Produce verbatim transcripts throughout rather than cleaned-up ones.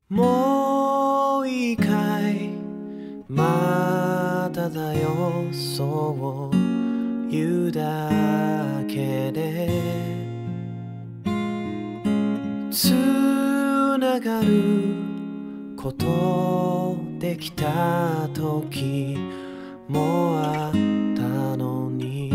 もういいかい、まだだよ、そう言うだけでつながることできた時もあったのに、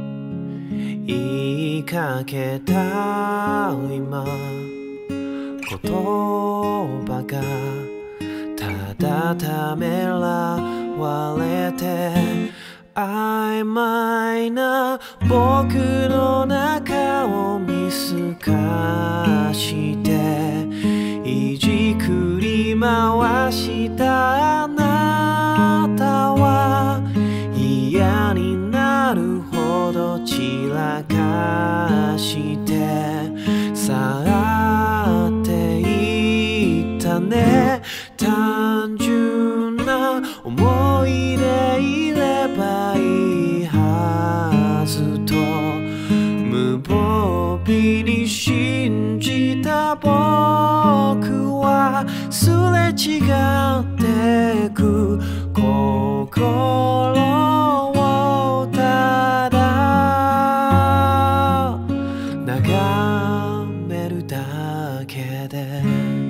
言いかけた今言葉がただためらわれて、曖昧な僕の中を見透かして、いじくり回したあなたは嫌になるほど散らかして去っていったね。単純な思いでいればいいはずと無防備に信じた僕はすれ違ってく心をただ眺めるだけで、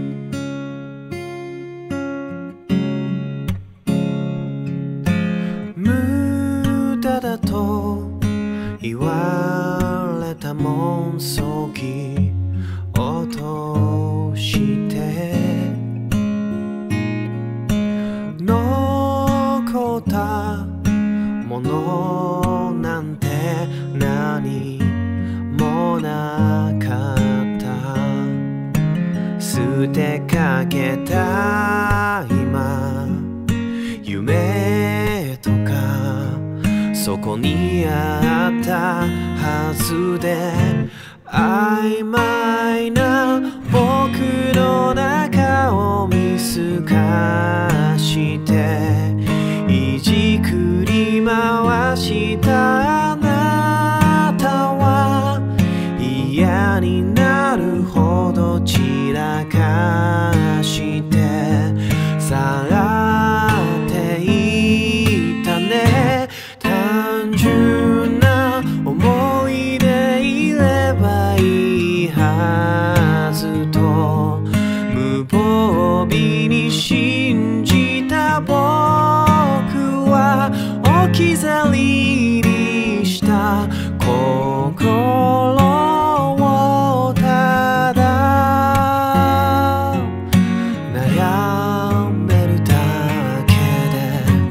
無駄だと言われたもんそぎ落として残ったものなんて何もなかった。捨てかけた今夢とかそこにあったはずで、曖昧な僕の中を見透かしていじくり回したあなたは嫌になるほど散らかして去っていったね。単純な思いでいればいいはずと無防備に信じた僕は置き去りにした心をただ悩めるだけで、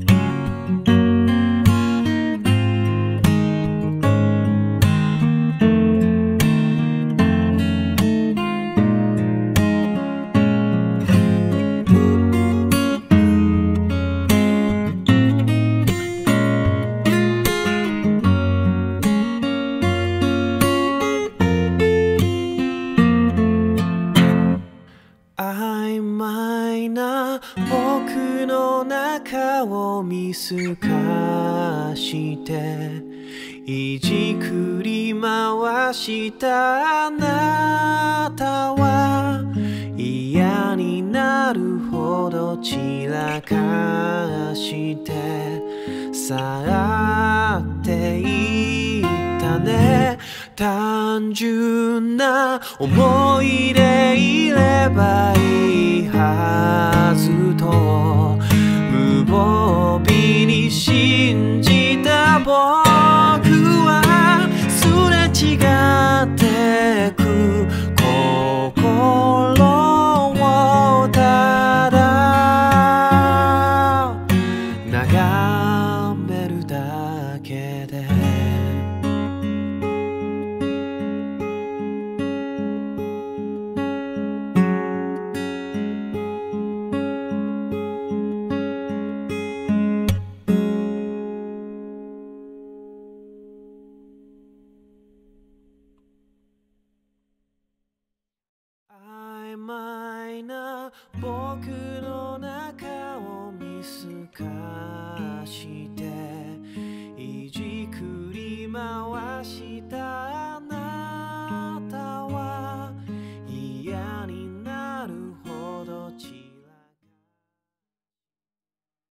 曖昧な僕の中を見透かしていじくり回したあなたは嫌になるほど散らかして去っていったね。単純な思いでいればいいはずと無防備にし